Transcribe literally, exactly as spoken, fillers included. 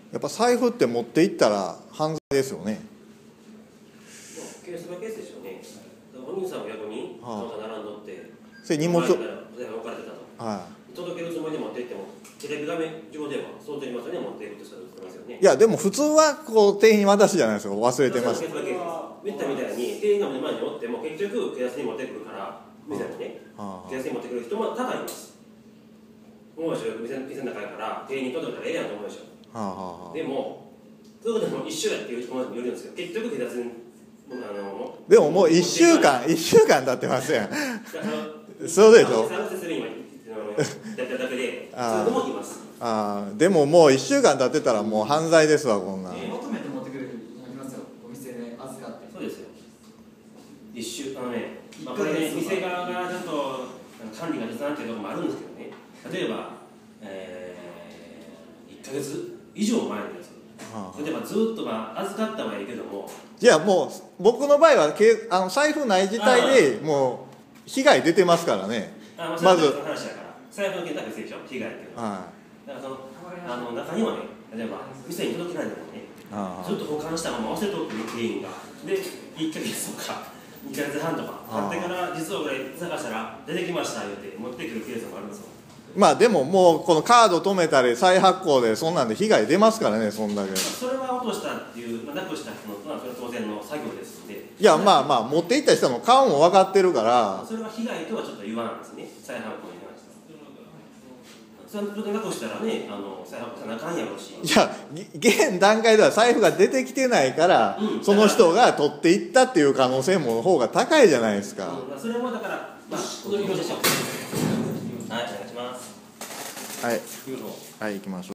やっぱ財布って持っていったら犯罪ですよね。 ケースバイケースでしょうね。お兄さんも逆に並んどってそれ荷物置かれてたと、 は届けるつもりで持っていってもテレビ画面上ではそうでりますよね、持っていくとしたら言ってますよね。 い、いやでも普通はこう店員に渡すじゃないですか。忘れてます。 ケースバイケース言ったみたいに店員が目の前におっても結局警察に持ってくるから店にね、警察に持ってくる人も多々います。もう店店の中やから店員に届いたらええやんと思うでしょ。はあはあ、でもそうでも一緒やっていう人もいるんですけど、結局警察にあのでももういっしゅうかんいっしゅうかん経ってますやんそうでしょ。ああでももういっしゅうかん経ってたらもう犯罪ですわこんなん。 求めて持ってくれる人いますよ、お店で預かって。 そうですよ。一週あのね、まあ、これね店側がちょっと管理が雑なっていうところもあるんですけどね。例えば、えー、いっかげつ以上前のやつ。例えばずっとまあ預かったはいいけども。 いやもう僕の場合はけあの財布ない自体でもう被害出てますからね。 あまず財布の件だけ別でしょ、被害っていうのは。はい、だからそのあの中にはね、例えば店に届けないのにね、ずっと保管したまま忘れとってる店員がでいっかげつとかにかげつはんとか経ってから実はこれ探したら出てきました言って持ってくるケースもあるんですよ。 まあでももうこのカード止めたり再発行でそんなんで被害出ますからね、そんだけ。 それは落としたっていう、まあ、なくした人のそれは当然の作業ですので。 いやまあまあ持っていった人の顔も分かってるから。それは被害とはちょっと言わないですね、再発行に関しては。それなくしたらね、あの再発行さなあかんやろうし。 いや現段階では財布が出てきてないから、うん、その人が取っていったっていう可能性も方が高いじゃないですか。 うん、それもだからまあこの表でしょう。はい、お願いします。 はい、はい、行きましょう。